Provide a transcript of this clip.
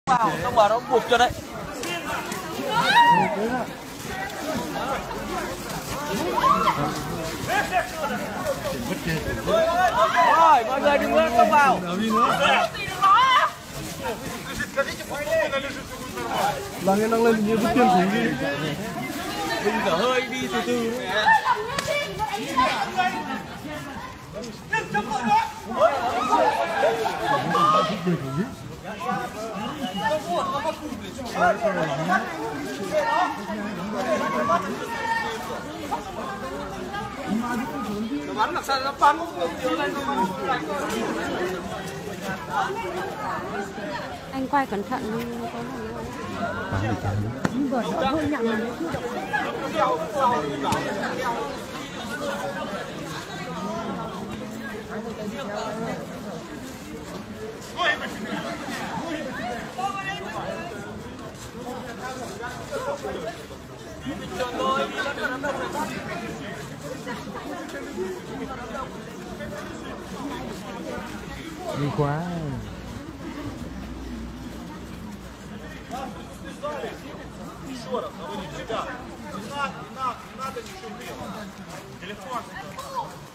vào, xong vào nó buộc cho đấy. Rồi, mọi người đừng có xông vào. Là nghe năng lên như vứt tiền xuống đi. Đừng dở hơi đi từ từ. Nó bắn làm sao nó bắn anh quay cẩn thận vừa nó hơi nhặng mà nó chưa Đi quá. Не надо ничего делать. Телефон.